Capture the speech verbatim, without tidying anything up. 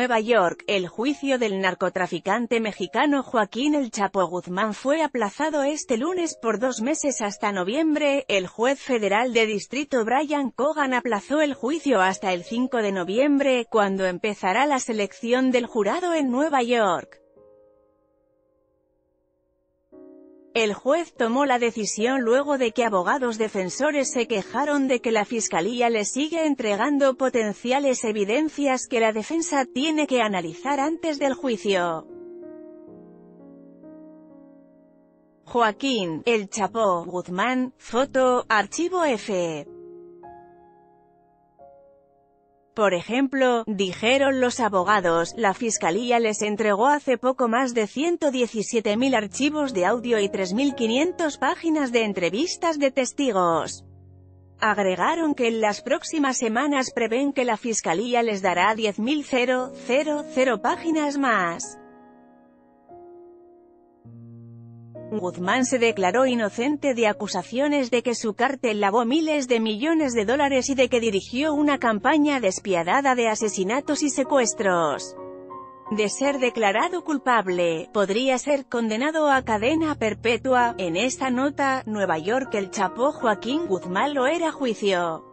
Nueva York, el juicio del narcotraficante mexicano Joaquín El Chapo Guzmán fue aplazado este lunes por dos meses hasta noviembre. El juez federal de distrito Brian Cogan aplazó el juicio hasta el cinco de noviembre, cuando empezará la selección del jurado en Nueva York. El juez tomó la decisión luego de que abogados defensores se quejaron de que la fiscalía le sigue entregando potenciales evidencias que la defensa tiene que analizar antes del juicio. Joaquín El Chapo Guzmán, foto, archivo F. Por ejemplo, dijeron los abogados, la fiscalía les entregó hace poco más de ciento diecisiete mil archivos de audio y tres mil quinientas páginas de entrevistas de testigos. Agregaron que en las próximas semanas prevén que la fiscalía les dará diez mil páginas más. Guzmán se declaró inocente de acusaciones de que su cártel lavó miles de millones de dólares y de que dirigió una campaña despiadada de asesinatos y secuestros. De ser declarado culpable, podría ser condenado a cadena perpetua. En esta nota, Nueva York, El Chapo Joaquín Guzmán lo era a juicio.